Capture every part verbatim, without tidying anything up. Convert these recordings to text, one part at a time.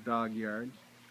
dog yard.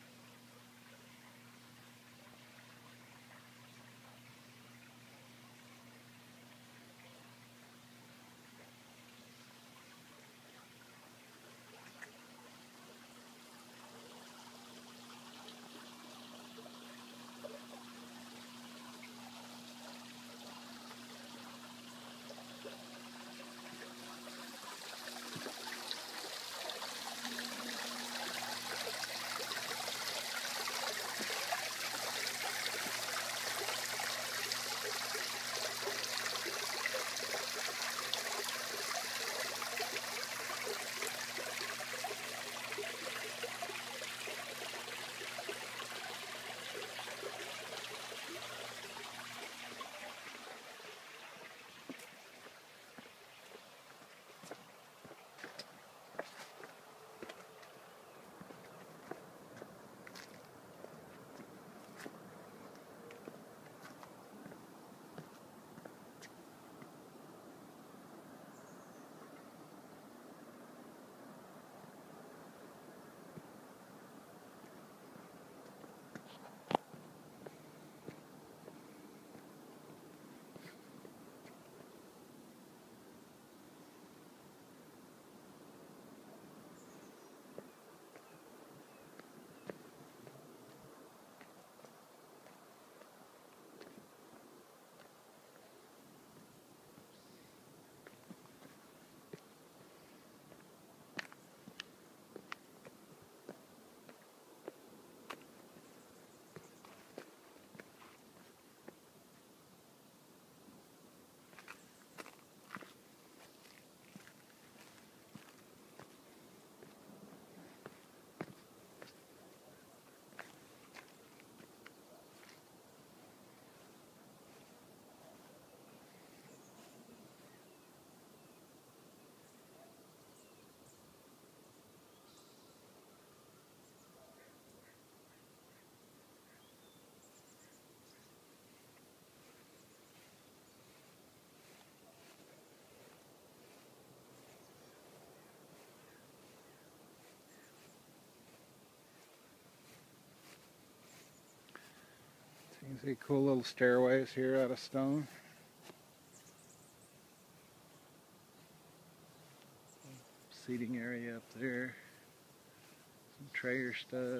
You can see cool little stairways here out of stone. Seating area up there. Some Traeger stuff.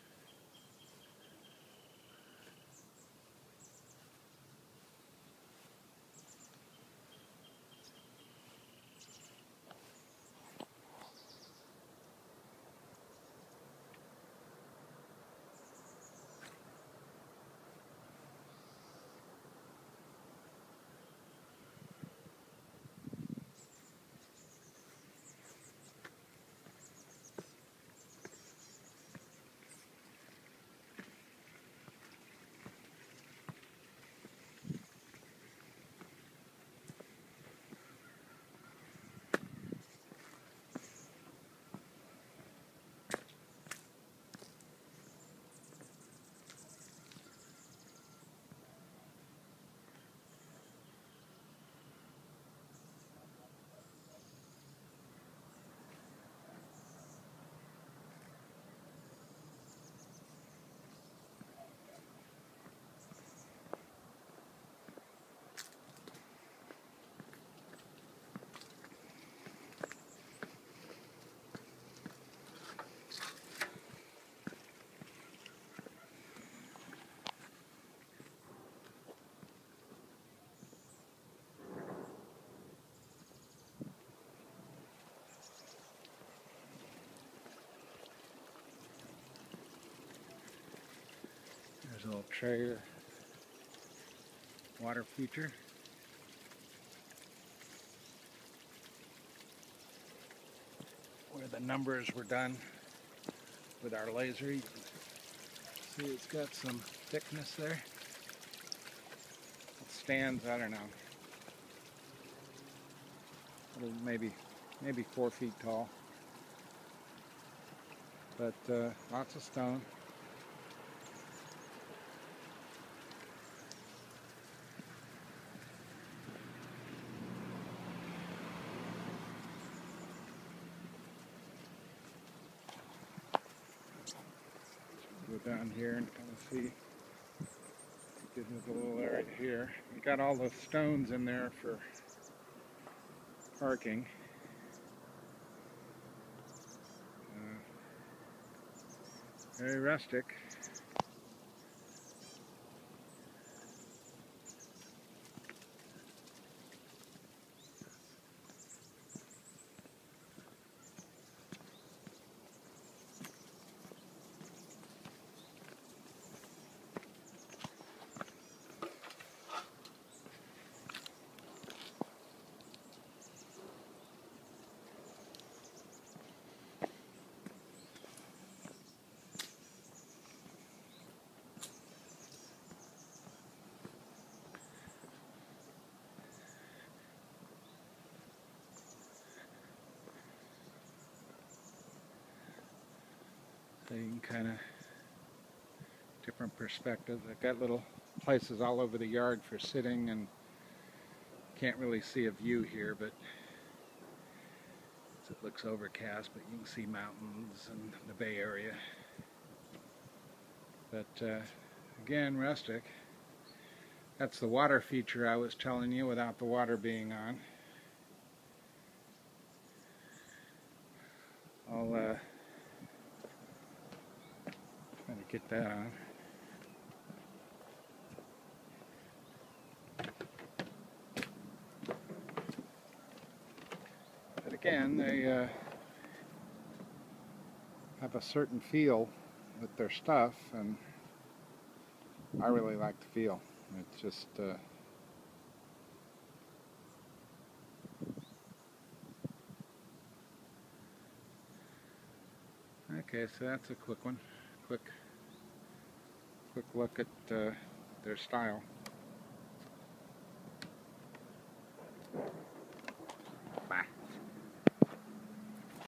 There's a little Traeger water feature. Where the numbers were done with our laser. You can see it's got some thickness there. It stands, I don't know, maybe maybe four feet tall. But uh, lots of stone. down here and kind of see. Get into the little area here. You got all the stones in there for parking. Uh, very rustic. So you can kind of, different perspectives. I've got little places all over the yard for sitting, and can't really see a view here, but it looks overcast, but you can see mountains and the Bay Area. But uh, again, rustic. That's the water feature I was telling you without the water being on. I'll uh, try to get that on. But again, they uh, have a certain feel with their stuff, and I really like the feel. It's just uh, okay, so that's a quick one. Quick quick look at uh, their style.